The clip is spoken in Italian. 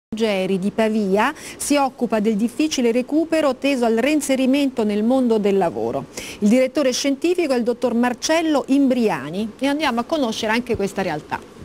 Geri di Pavia si occupa del difficile recupero teso al reinserimento nel mondo del lavoro. Il direttore scientifico è il dottor Marcello Imbriani e andiamo a conoscere anche questa realtà.